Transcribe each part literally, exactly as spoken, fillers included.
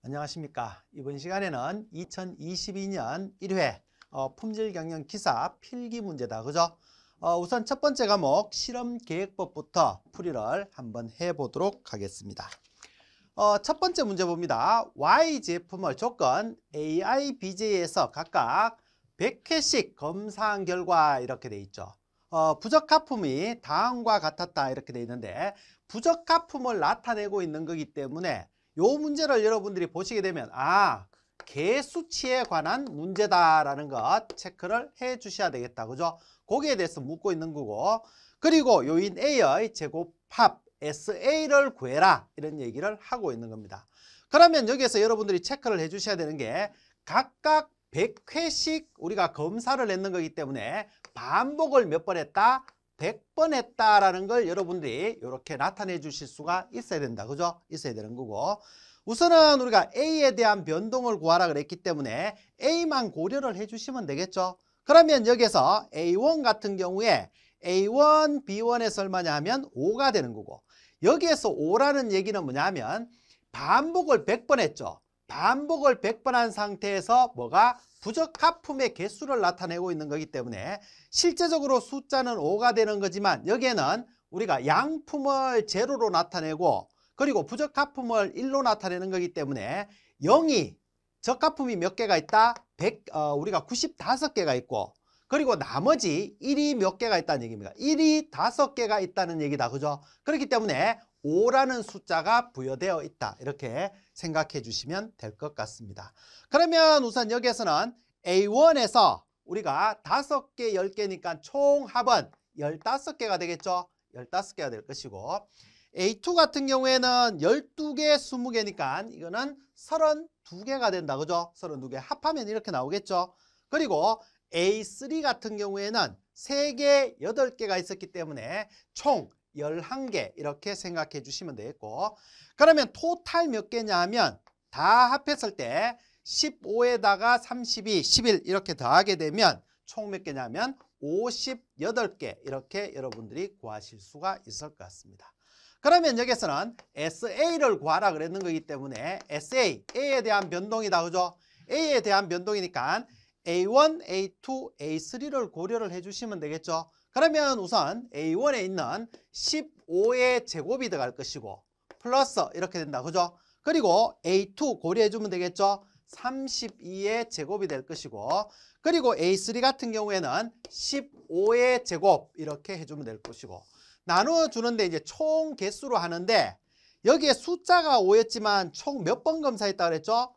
안녕하십니까. 이번 시간에는 이천이십이 년 일 회 어, 품질경영 기사 필기 문제다. 그죠? 어, 우선 첫 번째 과목 실험계획법부터 풀이를 한번 해보도록 하겠습니다. 어, 첫 번째 문제 봅니다. Y 제품을 조건 에이아이, 비제이에서 각각 백 회씩 검사한 결과 이렇게 돼 있죠. 어, 부적합품이 다음과 같았다 이렇게 돼 있는데 부적합품을 나타내고 있는 거기 때문에 요 문제를 여러분들이 보시게 되면 아, 개수치에 관한 문제다라는 것 체크를 해 주셔야 되겠다. 그죠? 거기에 대해서 묻고 있는 거고, 그리고 요인 A의 제곱합 에스에이를 구해라 이런 얘기를 하고 있는 겁니다. 그러면 여기에서 여러분들이 체크를 해 주셔야 되는 게 각각 백 회씩 우리가 검사를 했는 거기 때문에 반복을 몇 번 했다? 백 번 했다라는 걸 여러분들이 이렇게 나타내 주실 수가 있어야 된다. 그죠? 있어야 되는 거고, 우선은 우리가 A에 대한 변동을 구하라 그랬기 때문에 A만 고려를 해 주시면 되겠죠. 그러면 여기서 에이 원 같은 경우에 에이 원, 비 원에서 얼마냐 하면 오가 되는 거고, 여기에서 오라는 얘기는 뭐냐 하면 반복을 백 번 했죠. 반복을 백 번 한 상태에서 뭐가 부적합품의 개수를 나타내고 있는 거기 때문에 실제적으로 숫자는 오가 되는 거지만 여기에는 우리가 양품을 제로로 나타내고 그리고 부적합품을 일로 나타내는 거기 때문에 영이 적합품이 몇 개가 있다? 백, 어, 우리가 구십오 개가 있고 그리고 나머지 일이 몇 개가 있다는 얘기입니다. 일이 다섯 개가 있다는 얘기다. 그죠? 그렇기 때문에 오라는 숫자가 부여되어 있다. 이렇게 생각해 주시면 될 것 같습니다. 그러면 우선 여기에서는 에이 원에서 우리가 다섯 개, 열 개니까 총 합은 열다섯 개가 되겠죠? 열다섯 개가 될 것이고, 에이 투 같은 경우에는 열두 개, 스무 개니까 이거는 서른두 개가 된다. 그죠? 서른두 개 합하면 이렇게 나오겠죠? 그리고 에이 쓰리 같은 경우에는 세 개, 여덟 개가 있었기 때문에 총 열한 개 이렇게 생각해 주시면 되겠고, 그러면 토탈 몇 개냐 하면 다 합했을 때 십오에다가 삼십이, 십일 이렇게 더하게 되면 총 몇 개냐면 오십팔 개 이렇게 여러분들이 구하실 수가 있을 것 같습니다. 그러면 여기서는 에스에이를 구하라 그랬는 거기 때문에 에스에이, A에 대한 변동이다. 그죠? A에 대한 변동이니까 에이 원, 에이 투, 에이 쓰리를 고려를 해주시면 되겠죠. 그러면 우선 에이 원에 있는 십오의 제곱이 들어갈 것이고 플러스 이렇게 된다. 그죠? 그리고 에이 투 고려해주면 되겠죠. 삼십이의 제곱이 될 것이고, 그리고 에이 쓰리 같은 경우에는 십오의 제곱 이렇게 해주면 될 것이고, 나누어주는데 이제 총 개수로 하는데 여기에 숫자가 오였지만 총 몇 번 검사했다 그랬죠?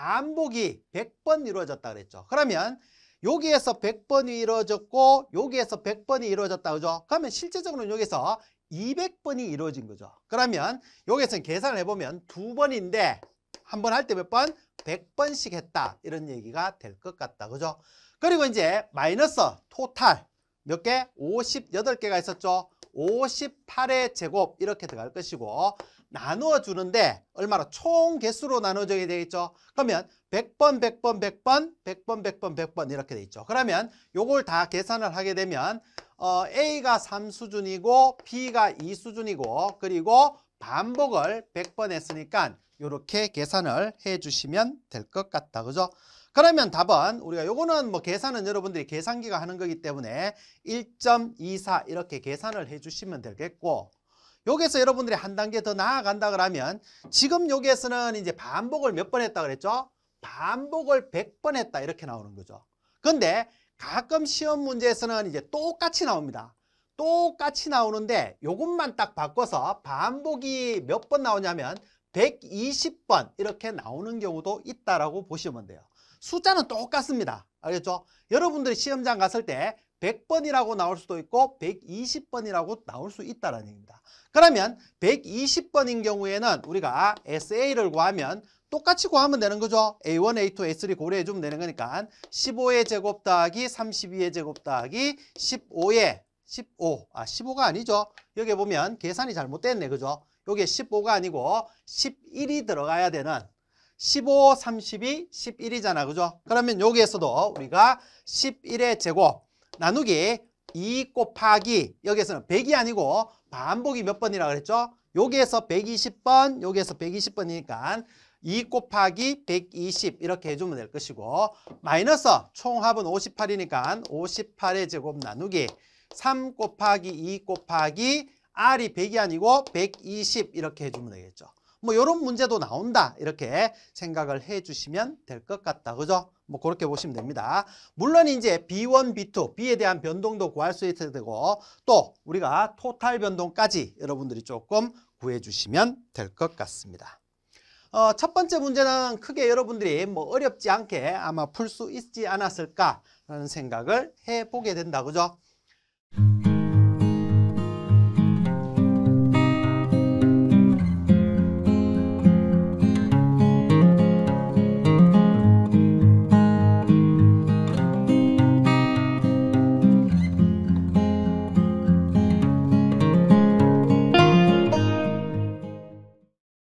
반복이 백 번 이루어졌다 그랬죠. 그러면 여기에서 백 번이 이루어졌고 여기에서 백 번이 이루어졌다. 그죠? 그러면 실제적으로는 여기서 이백 번이 이루어진 거죠. 그러면 여기에서 계산을 해보면 두 번인데 한 번 할 때 몇 번? 백 번씩 했다. 이런 얘기가 될 것 같다. 그죠? 그리고 이제 마이너스 토탈 몇 개? 오십팔 개가 있었죠. 오십팔의 제곱 이렇게 들어갈 것이고, 나누어 주는데 얼마로? 총 개수로 나눠줘야 되겠죠. 그러면 백 번, 백 번, 백 번, 백 번, 백 번, 백 번 이렇게 돼 있죠. 그러면 요걸 다 계산을 하게 되면 어, A가 삼 수준이고 B가 이 수준이고 그리고 반복을 백 번 했으니까 이렇게 계산을 해 주시면 될 것 같다. 그죠? 그러면 답은 우리가 요거는 뭐 계산은 여러분들이 계산기가 하는 거기 때문에 일 점 이사 이렇게 계산을 해 주시면 되겠고, 여기서 여러분들이 한 단계 더 나아간다 그러면 지금 여기에서는 이제 반복을 몇 번 했다 그랬죠? 반복을 백 번 했다 이렇게 나오는 거죠. 근데 가끔 시험 문제에서는 이제 똑같이 나옵니다. 똑같이 나오는데 요것만 딱 바꿔서 반복이 몇 번 나오냐면 백이십 번 이렇게 나오는 경우도 있다라고 보시면 돼요. 숫자는 똑같습니다. 알겠죠? 여러분들이 시험장 갔을 때 백 번이라고 나올 수도 있고 백이십 번이라고 나올 수 있다는 얘기입니다. 그러면 백이십 번인 경우에는 우리가 에스에이를 구하면 똑같이 구하면 되는 거죠. 에이 원, 에이 투, 에이 쓰리 고려해 주면 되는 거니까 십오의 제곱 더하기 삼십이의 제곱 더하기 십오의 십오, 아 십오가 아니죠. 여기 보면 계산이 잘못됐네. 그죠? 여기에 십오가 아니고 십일이 들어가야 되는, 십오, 삼십이, 십일이잖아. 그죠? 그러면 여기에서도 우리가 십일의 제곱 나누기 이 곱하기 여기에서는 백이 아니고 반복이 몇 번이라고 그랬죠? 여기에서 백이십 번, 여기에서 백이십 번이니까 이 곱하기 백이십 이렇게 해주면 될 것이고 마이너스 총합은 오십팔이니까 오십팔의 제곱 나누기 삼 곱하기 이 곱하기 R이 백이 아니고 백이십 이렇게 해주면 되겠죠. 뭐 이런 문제도 나온다 이렇게 생각을 해주시면 될 것 같다. 그죠? 뭐 그렇게 보시면 됩니다. 물론 이제 비 원, 비 투, B에 대한 변동도 구할 수 있어야 되고 또 우리가 토탈 변동까지 여러분들이 조금 구해주시면 될 것 같습니다. 어, 첫 번째 문제는 크게 여러분들이 뭐 어렵지 않게 아마 풀 수 있지 않았을까라는 생각을 해보게 된다. 그죠?